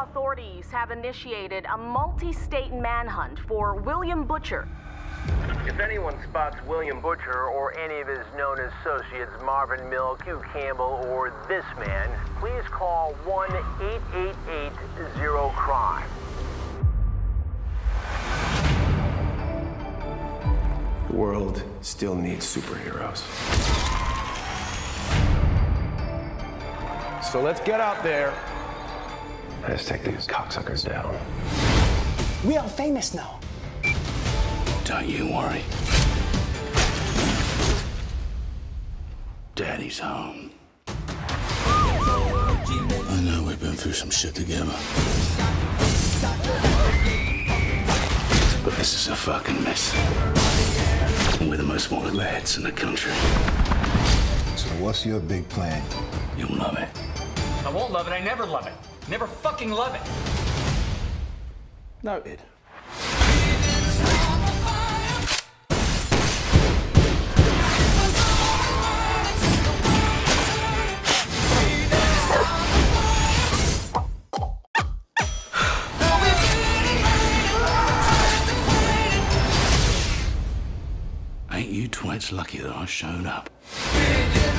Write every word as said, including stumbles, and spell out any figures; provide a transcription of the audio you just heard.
authorities have initiated a multi-state manhunt for William Butcher. If anyone spots William Butcher or any of his known associates, Marvin Milk, Hugh Campbell, or this man, please call one eight eight eight zero crime. The world still needs superheroes. So let's get out there. Let's take these cocksuckers down. We are famous now. Don't you worry. Daddy's home. I know we've been through some shit together. But this is a fucking mess. And we're the most wanted lads in the country. So what's your big plan? You'll love it. I won't love it. I never love it. Never fucking love it. Noted. Ain't you twits lucky that I showed up?